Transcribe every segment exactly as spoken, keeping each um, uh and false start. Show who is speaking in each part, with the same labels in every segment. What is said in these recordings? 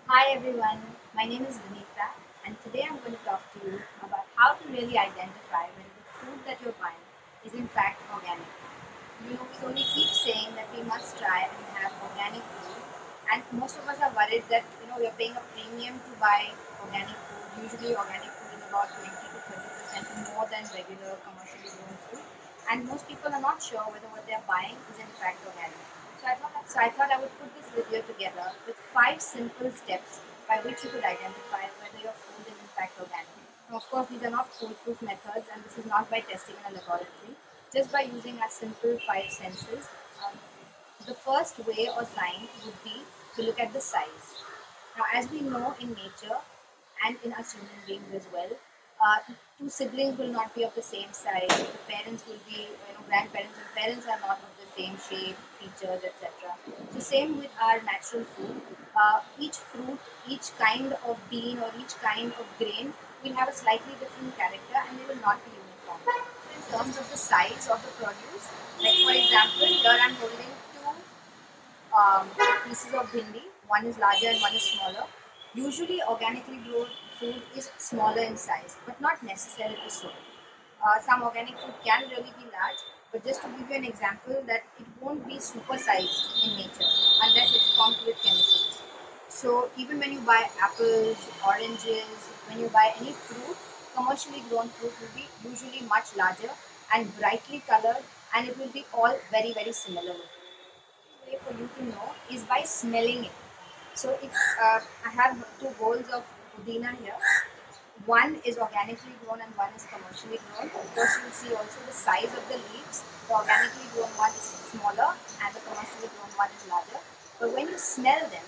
Speaker 1: Hi everyone, my name is Vinita and today I'm going to talk to you about how to really identify whether the food that you're buying is in fact organic. You know, so we keep saying that we must try and have organic food, and most of us are worried that you know we're paying a premium to buy organic food. Usually organic food is about twenty to thirty percent more than regular commercially grown food, and most people are not sure whether what they're buying is in fact organic. So I thought, so I thought I would put this video together with five simple steps by which you could identify whether your food is in fact organic. Now, of course, these are not foolproof methods, and this is not by testing in a laboratory. Just by using our simple five senses, um, the first way or sign would be to look at the size. Now, as we know in nature and in us human beings as well, uh, two siblings will not be of the same size. The parents will be, you know, grandparents and parents are not of the same shape, features, et cetera. So, same with our natural food. Uh, each fruit, each kind of bean or each kind of grain will have a slightly different character and they will not be uniform. So, in terms of the size of the produce, like for example, here I'm holding two um, pieces of bhindi. One is larger and one is smaller. Usually, organically grown food is smaller in size, but not necessarily so. Uh, some organic food can really be large, but just to give you an example, that it won't be supersized in nature unless it's pumped with chemicals. So even when you buy apples, oranges, when you buy any fruit, commercially grown fruit will be usually much larger and brightly colored, and it will be all very very similar looking. Way for you to know is by smelling it. So if uh, I have two bowls of pudina here, one is organically grown and one is commercially grown. Of course, you will see also the size of the leaves. The organically grown one is smaller and the commercially grown one is larger. But when you smell them,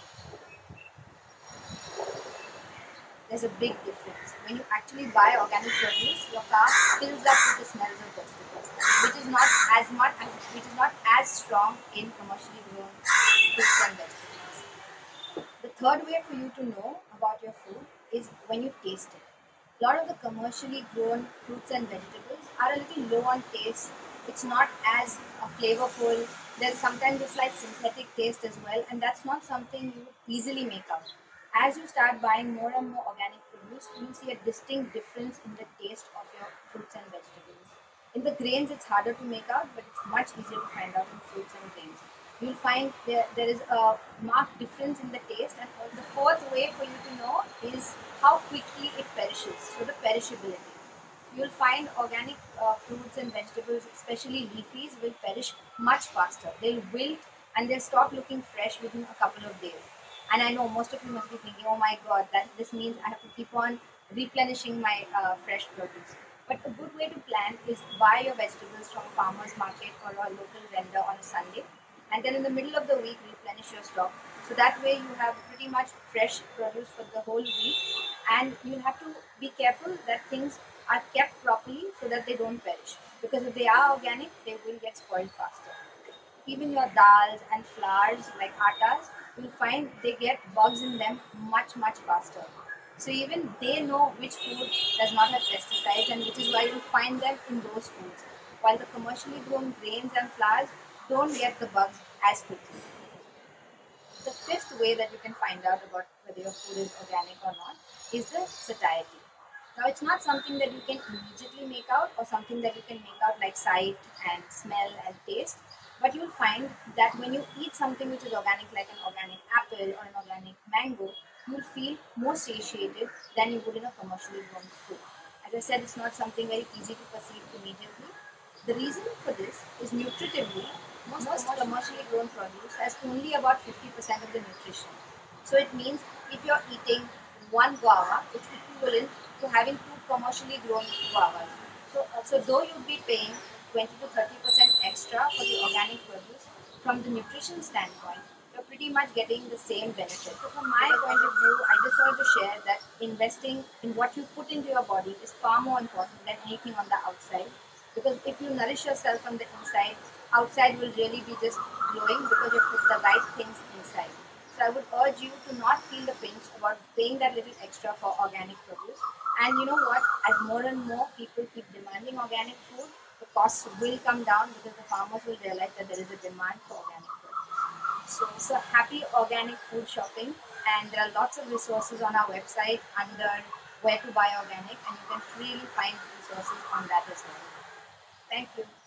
Speaker 1: there's a big difference. When you actually buy organic produce, your car fills up with the smells of vegetables, which is not as much, which is not as strong in commercially grown fruits and vegetables. The third way for you to know about your food is when you taste it. A lot of the commercially grown fruits and vegetables are a little low on taste. It's not as uh, flavorful. There's sometimes a slight synthetic taste as well, and that's not something you would easily make out. As you start buying more and more organic produce, you will see a distinct difference in the taste of your fruits and vegetables. In the grains, it's harder to make out, but it's much easier to find out in fruits and grains. You'll find there, there is a marked difference in the taste, and the fourth way for you to know is how quickly it perishes, so the perishability. You'll find organic uh, fruits and vegetables, especially leafies, will perish much faster. They'll wilt and they'll stop looking fresh within a couple of days. And I know most of you must be thinking, oh my god, that this means I have to keep on replenishing my uh, fresh produce. But a good way to plan is buy your vegetables from a farmer's market or a local vendor on a Sunday, and then in the middle of the week replenish your stock. So that way you have pretty much fresh produce for the whole week, and you'll have to be careful that things are kept properly so that they don't perish. Because if they are organic, they will get spoiled faster. Even your dals and flours like attas, you'll find they get bugs in them much much faster. So even they know which food does not have pesticides, and which is why you'll find them in those foods. While the commercially grown grains and flours don't get the bugs as quickly. The fifth way that you can find out about whether your food is organic or not is the satiety. Now, it's not something that you can immediately make out or something that you can make out like sight and smell and taste, but you'll find that when you eat something which is organic, like an organic apple or an organic mango, you'll feel more satiated than you would in a commercially grown fruit. As I said, it's not something very easy to perceive immediately. The reason for this is nutritively, most commercially grown produce has only about fifty percent of the nutrition. So it means if you're eating one guava, it's equivalent to having two commercially grown guavas. So, so though you'll be paying twenty to thirty percent extra for the organic produce, from the nutrition standpoint, you're pretty much getting the same benefit. So from my point of view, I just wanted to share that investing in what you put into your body is far more important than anything on the outside. Because if you nourish yourself from the inside, outside will really be just glowing because you put the right things inside. So I would urge you to not feel the pinch about paying that little extra for organic produce. And you know what? As more and more people keep demanding organic food, the costs will come down because the farmers will realize that there is a demand for organic produce. So, so happy organic food shopping, and there are lots of resources on our website under where to buy organic, and you can freely find resources on that as well. Thank you.